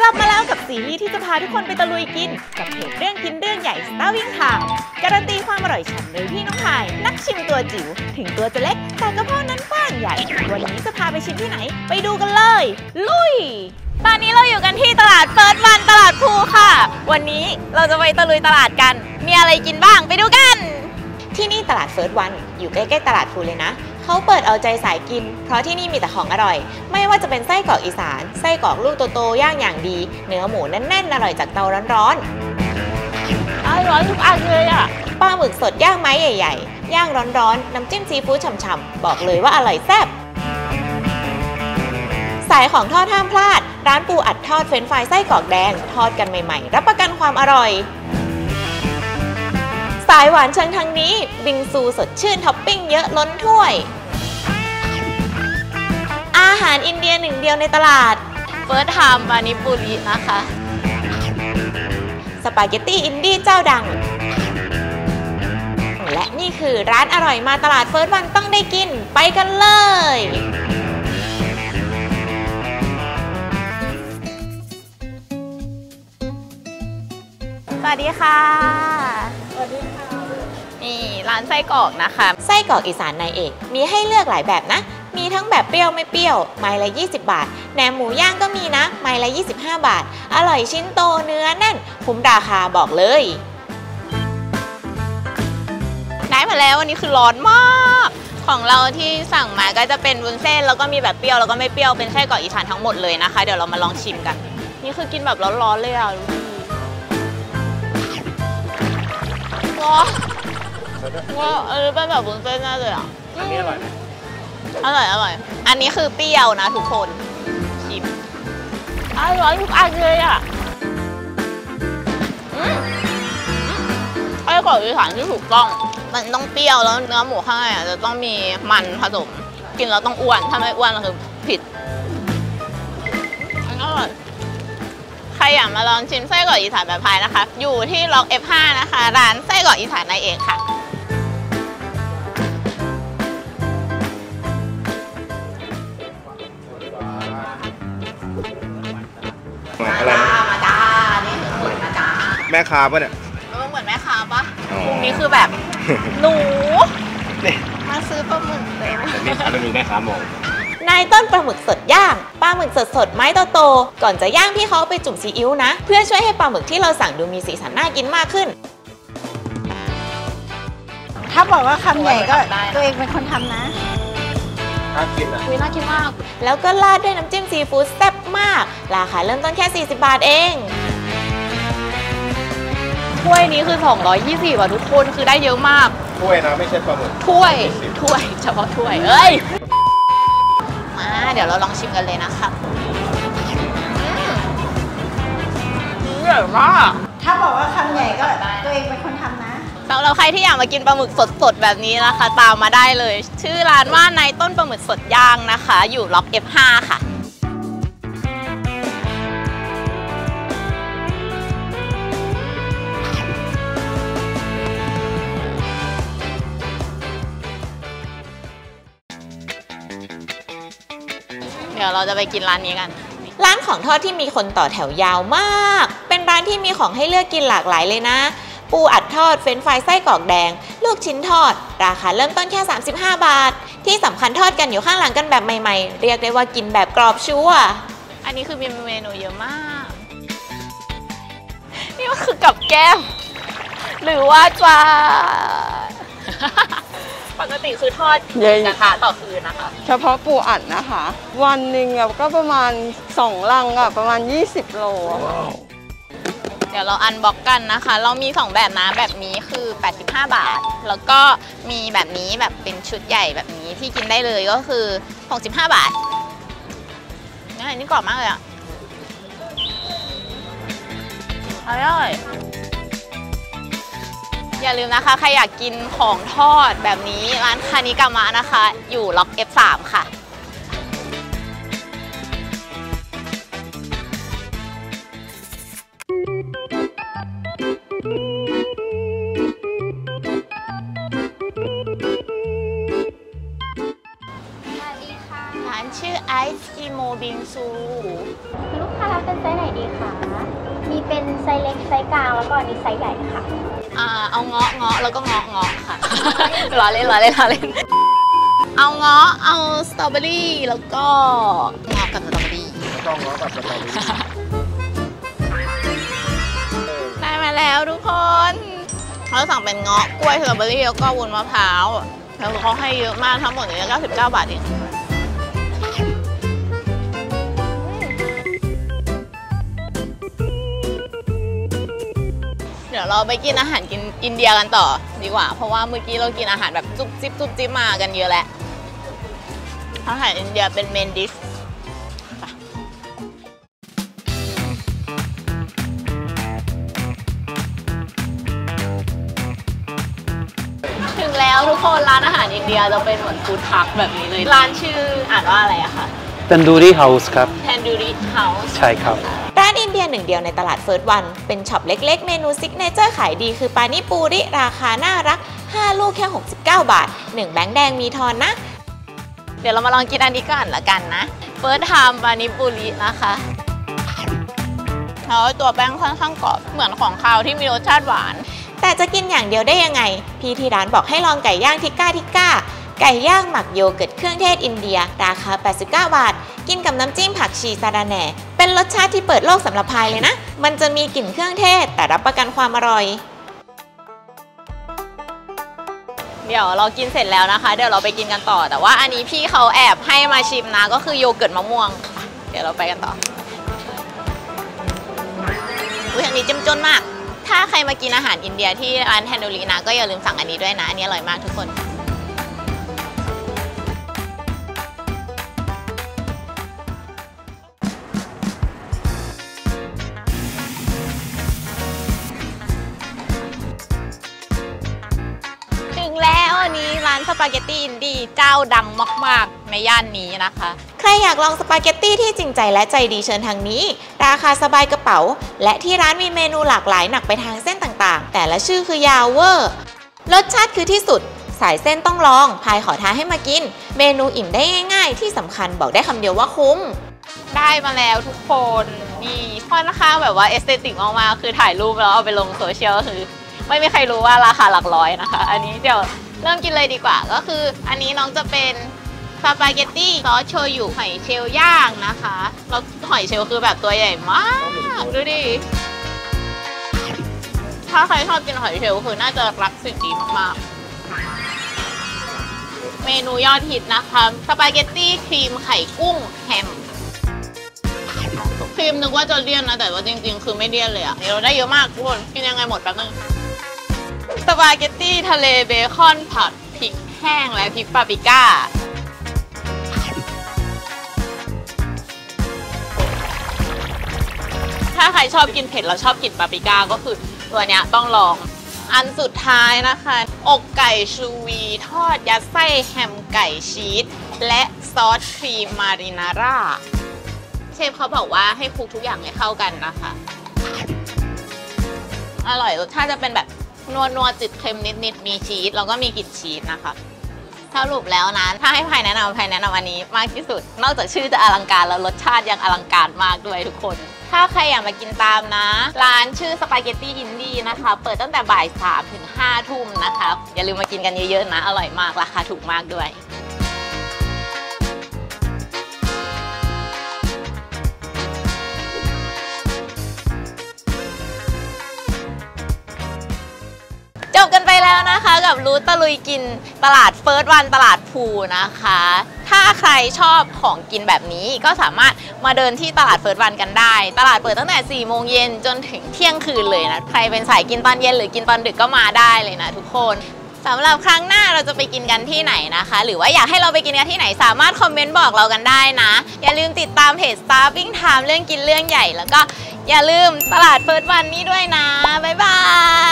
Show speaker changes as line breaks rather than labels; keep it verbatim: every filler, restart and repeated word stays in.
ลับมาแล้วกับซีรีส์ที่จะพาทุกคนไปตะลุยกินกับเพจเรื่องกินเรื่องใหญ่ Starving Time การันตีความอร่อยฉ่ำโดยพี่น้องพายนักชิมตัวจิ๋วถึงตัวจะเล็กแต่กระเพาะนั้นกว้างใหญ่วันนี้จะพาไปชิมที่ไหนไปดูกันเลยลุยตอนนี้เราอยู่กันที่ตลาดเฟิร์สวันตลาดภูค่ะวันนี้เราจะไปตะลุยตลาดกันมีอะไรกินบ้างไปดูกันที่นี่ตลาดเฟิร์สวันอยู่ใกล้ๆตลาดภูเลยนะเขาเปิดเอาใจสายกินเพราะที่นี่มีแต่ของอร่อยไม่ว่าจะเป็นไส้กรอกอีสานไส้กรอกลูกโตๆย่างอย่างดีเนื้อหมูแน่นๆอร่อยจากเตาร้อนๆอร่อยทุกอันเลยอ่ะปลาหมึกสดย่างไม้ใหญ่ๆย่างร้อนๆน้ำจิ้มซีฟู้ดฉ่ำๆบอกเลยว่าอร่อยแซ่บสายของทอดห้ามพลาดร้านปูอัดทอดเฟรนช์ฟรายไส้กรอกแดงทอดกันใหม่ๆรับประกันความอร่อยสายหวานเชิงทางนี้บิงซูสดชื่นท็อปปิ้งเยอะล้นถ้วยอาหารอินเดียหนึ่งเดียวในตลาดเฟิร์สไทม์ปานิปุรินะคะสปาเกตตี้อินดี้เจ้าดังและนี่คือร้านอร่อยมาตลาดเฟิร์สวันต้องได้กินไปกันเลยสวัสดีค่ะสวัสดีค่ะนี่ร้านไส้กรอกนะคะไส้กรอกอีสานนายเอกมีให้เลือกหลายแบบนะมีทั้งแบบเปรี้ยวไม่เปรี้ยวไม้ละยี่สิบบาทแหนมหมูย่างก็มีนะไม้ละยี่สิบห้าบาทอร่อยชิ้นโตเนื้อแน่นคุ้มราคาบอกเลยได้มาแล้ววันนี้คือร้อนมากของเราที่สั่งมาก็จะเป็นวุ้นเส้นแล้วก็มีแบบเปรี้ยวแล้วก็ไม่เปรี้ยวเป็นไส้กรอกอีสานทั้งหมดเลยนะคะเดี๋ยวเรามาลองชิมกันนี่คือกินแบบร้อนๆเลยอ่ะว้าว้าเออเป็นแบบวุ้นเส้นน่าเลยอ่ะ
อันนี้อร่อยไหม
อร่อยอร่อยอันนี้คือเปรี้ยวนะทุกคนชิมอร่อยทุกอันเลยอ่ะไส้กรอกอีสานที่ถูกต้องมันต้องเปรี้ยวแล้วเนื้อหมูข้างในจะต้องมีมันผสมกินแล้วต้องอ้วนถ้าไม่อ้วนคือผิดอร่อยใครอยากมาลองชิมไส้กรอกอีสานแบบพายนะคะอยู่ที่ล็อก เอฟ ห้า นะคะร้านไส้กรอกอีสานนายเอกค่ะ
อะไร
มาจ้านี่คือเหมือนมาจ้า
แม่ค้าปะเนี่ย
เออเหมือนแม่ค้าปะมุมนี้คือแบบหนูมาซื้อปลาหมึกเลย
แต่นี่ฉันดูแม่ค้ามอง
นายต้นปลาหมึกสดย่างปลาหมึกสดสดไม้โตๆก่อนจะย่างพี่เขาไปจุ่มซีอิ๊วนะเพื่อช่วยให้ปลาหมึกที่เราสั่งดูมีสีสันน่ากินมากขึ้น
ถ้าบอกว่าคำใหญ่ก็ตัวเองเป็นคนทำนะ
น่ากินอ่ะ
น่ากินมากแล้วก็ราดด้วยน้ำจิ้มซีฟู้ดแซ่บมากราคาเริ่มต้นแค่สี่สิบบาทเองถ้วยนี้คือสองร้อยยี่สิบอ่ะทุกคนคือได้เยอะมาก
ถ้วยนะไม่ใช่ปลาหมึก
ถ้วยถ้วยเฉพาะถ้วยเอ้ยมาเดี๋ยวเราลองชิมกันเลยนะคะอร่อยมาก
ถ้าบอกว่าคำใหญ่ก็ตัวเองเป็นคนทำนะ
สำหรับใครที่อยากมากินปลาหมึกสดๆแบบนี้นะคะตามมาได้เลยชื่อร้านว่านายต้นปลาหมึกสดย่างนะคะอยู่ล็อก เอฟ ห้า ค่ะเดี๋ยวเราจะไปกินร้านนี้กันร้านของทอดที่มีคนต่อแถวยาวมากเป็นร้านที่มีของให้เลือกกินหลากหลายเลยนะปูอัดทอดเฟรนช์ฟรายไส้กรอกแดงลูกชิ้นทอดราคาเริ่มต้นแค่สามสิบห้าบาทที่สำคัญทอดกันอยู่ข้างหลังกันแบบใหม่ๆเรียกได้ว่ากินแบบกรอบชัวร์อันนี้คือมีเมนูเยอะมากนี่ก็คือกับแก้มหรือว่าจะปกติคือทอดกระทะต่อคืนนะคะ
เฉพาะปูอัดนะคะวันหนึ่งก็ประมาณสองลังอะประมาณยี่สิบโล
เดี๋ยวเราอันบ็อกกันนะคะเรามีสองแบบนะแบบนี้คือแปดสิบห้าบาทแล้วก็มีแบบนี้แบบเป็นชุดใหญ่แบบนี้ที่กินได้เลยก็คือหกสิบห้าบาทนี่นี่กรอบมากเลยอ่ะอร่อยอย่าลืมนะคะใครอยากกินของทอดแบบนี้ร้านคานิกามะนะคะอยู่ล็อก เอฟ สาม ค่ะร้านชื่อไอซ์กิโมบิงซูลูกค้า
รับเป็นไซส์ไหนดีคะมีเป็นไซส์เล็กไซส์กลางแล้วก็อันนี้ไซส์ใหญ่ค่ะ
อ่าเอาเงาะเงาะแล้วก็เงาะเงาะค่ะ ล้อเล่นล้อเล่นล้อเล่นเอาเงาะเอาสตรอเบอรี่แล้วก็เงาะกับสตรอเบอรี่
ต้องง้อกับสตรอเบอรี่
ได้มาแล้วทุกคนเราสั่งเป็นเงาะกล้วยสตรอเบอรี่แล้วก็วุ้นมะพร้าวแล้วเขาให้เยอะมากทั้งหมดเนี่ยเก้าสิบเก้าบาทเองเดี๋ยวเราไปกินอาหารกินอินเดียกันต่อดีกว่าเพราะว่าเมื่อกี้เรากินอาหารแบบจุ๊บจิ๊บจุ๊บจิ๊บมากันเยอะแล้วอาหารอินเดียเป็นเมนดิชถึงแล้วทุกคนร้านอาหารอินเดียจะเป็นเหมือนฟู้ดทรัคแบบนี้เลยร้านชื่ออ่านว่าอะไรอะคะ
Tandoori House ครับ
Tandoori House
ใช่ครับ
ร้านอินเดียหนึ่งเดียวในตลาดเฟิร์สวันเป็นช็อปเล็กๆเมนูซิกเนเจอร์ขายดีคือปานิปูริราคาน่ารักห้าลูกแค่หกสิบเก้าบาทหนึ่งแบงค์แดงมีทอนนะเดี๋ยวเรามาลองกินอันนี้ก่อนละกันนะเฟิร์สไทม์ปานิปูรินะคะแล้วตัวแป้งค่อนข้างกรอบเหมือนของคาวที่มีรสชาติหวานแต่จะกินอย่างเดียวได้ยังไงพี่ที่ร้านบอกให้ลองไก่ย่างทิกก้าทิกก้าไก่ย่างหมักโยเกิร์ตเครื่องเทศอินเดียราคาแปดสิบเก้าบาทกินกับน้ำจิ้มผักชีซาดาแหน่เป็นรสชาติที่เปิดโลกสำหรับพายเลยนะมันจะมีกลิ่นเครื่องเทศแต่รับประกันความอร่อยเดี๋ยวเรากินเสร็จแล้วนะคะเดี๋ยวเราไปกินกันต่อแต่ว่าอันนี้พี่เขาแอบให้มาชิมนะก็คือโยเกิร์ตมะม่วงเดี๋ยวเราไปกันต่ออุ้ยอันนี้เจ้มจนมากถ้าใครมากินอาหารอินเดียที่ร้านแทนดูรีนะก็อย่าลืมสั่งอันนี้ด้วยนะอันนี้อร่อยมากทุกคนแล้วอันนี้ร้านสปาเกตตี้อินดี้เจ้าดังมากๆในย่านนี้นะคะใครอยากลองสปาเกตตี้ที่จริงใจและใจดีเชิญทางนี้ราคาสบายกระเป๋าและที่ร้านมีเมนูหลากหลายหนักไปทางเส้นต่างๆแต่ละชื่อคือยาวเวอร์รสชาติคือที่สุดสายเส้นต้องลองพายขอท้าให้มากินเมนูอิ่มได้ง่ายๆที่สำคัญบอกได้คำเดียวว่าคุ้มได้มาแล้วทุกคนนี่ค่อนข้างแบบว่าเอสเตติกมากๆคือถ่ายรูปแล้วเอาไปลงโซเชียลคือไม่มีใครรู้ว่าราคาหลักร้อยนะคะอันนี้เดี๋ยวเริ่มกินเลยดีกว่าก็คืออันนี้น้องจะเป็นสปาเกตตี้ซอสโชยุหอยเชลล์ย่างนะคะแล้วหอยเชลล์คือแบบตัวใหญ่มากดูดิถ้าใครชอบกินหอยเชลล์คือน่าจะรักสิ่งนี้มากๆเมนูยอดฮิตนะคะสปาเกตตี้ครีมไข่กุ้งแฮมครีมนึกว่าจะเลี่ยนนะแต่ว่าจริงๆคือไม่เลี่ยนเลยอะนี่เราได้เยอะมากทุกคนกินยังไงหมดแป๊บนึงสปาเกตตี้ทะเลเบคอนผัดพริกแห้งและพริกปาปริก้าถ้าใครชอบกินเผ็ดแล้วชอบกินปาปริก้าก็คือตัวเนี้ยต้องลองอันสุดท้ายนะคะอกไก่ชูวีทอดยัดไส้แฮมไก่ชีสและซอสครีมมารินาร่าเชฟเขาบอกว่าให้คลุกทุกอย่างให้เข้ากันนะคะอร่อยรสชาติจะเป็นแบบนัวนัวจืดเค็มนิดๆมีชีสแล้วก็มีกลิ่นชีสนะคะสรุปแล้วนะถ้าให้พายแนะนำพายแนะนำอันนี้มากที่สุดนอกจากชื่อจะอลังการแล้วรสชาติยังอลังการมากด้วยทุกคนถ้าใครอยากมากินตามนะร้านชื่อสปาเกตตี้อินดี้นะคะเปิดตั้งแต่บ่ายสามถึงห้าทุ่มนะคะอย่าลืมมากินกันเยอะๆนะอร่อยมากราคาถูกมากด้วยจบกันไปแล้วนะคะกับรูทตะลุยกินตลาดเฟิร์สวันตลาดภูนะคะถ้าใครชอบของกินแบบนี้ก็สามารถมาเดินที่ตลาดเฟิร์สวันกันได้ตลาดเปิดตั้งแต่สี่โมงเย็นจนถึงเที่ยงคืนเลยนะใครเป็นสายกินตอนเย็นหรือกินตอนดึกก็มาได้เลยนะทุกคนสำหรับครั้งหน้าเราจะไปกินกันที่ไหนนะคะหรือว่าอยากให้เราไปกินกันที่ไหนสามารถคอมเมนต์บอกเรากันได้นะอย่าลืมติดตามเพจ Starving Time เรื่องกินเรื่องใหญ่แล้วก็อย่าลืมตลาดเฟิร์สวันนี่ด้วยนะบ๊ายบาย